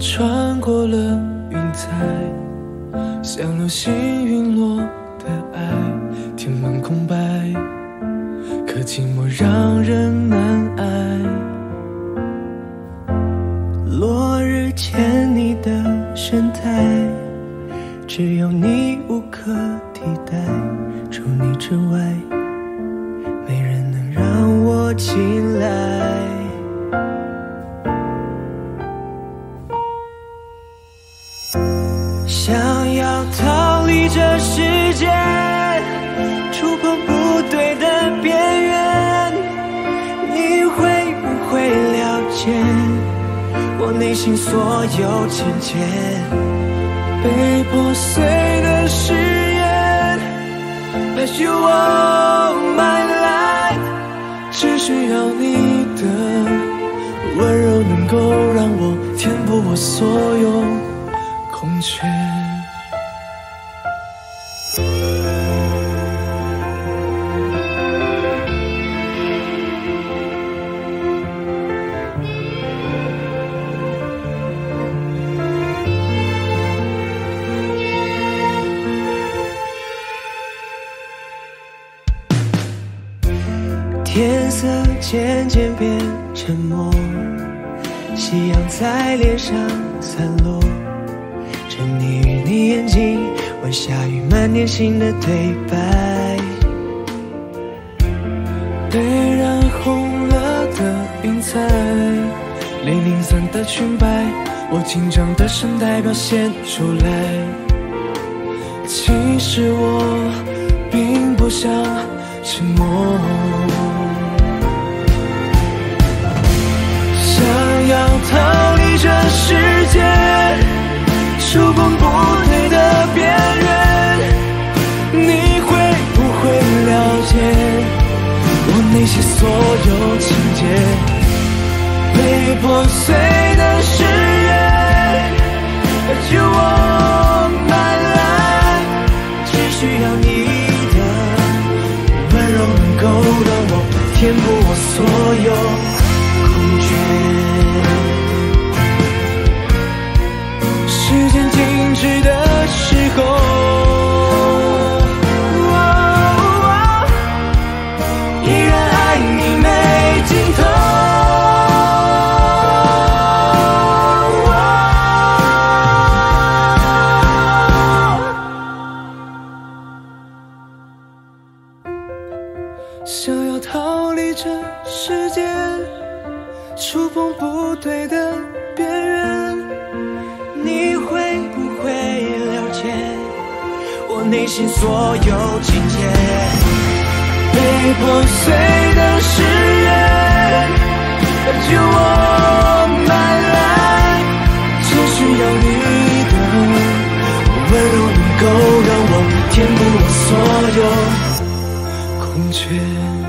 穿过了云彩，像流星陨落的爱，填满空白，可寂寞让人难挨。落日前你的神态，只有你无可替代，除你之外，没人能让我青睐。想要逃离这世界，触碰不对的边缘，你会不会了解我内心所有情节？被破碎的誓言 ，But you are my life， 只需要你的温柔，能够让我填补我所有空缺。天色渐渐变沉默，夕阳在脸上散落，沉溺于你眼睛，晚霞与满天星的对白。被染红了的云彩，零零散的裙摆，我紧张的声带表现出来。其实我并不想沉默，想要逃离这世界，触碰不对的边缘，你会不会了解我内心所有情节？被破碎的誓言 ，But you are my life， 只需要你的温柔，能够让我填补我所有空缺。时间静止的时候，依然爱你没尽头。想要逃离这世界，触碰不对的边缘，你会不会了解我内心所有情节？被破碎的誓言 ，But you are my life， 只需要你的温柔，能够让我填补我所有空缺。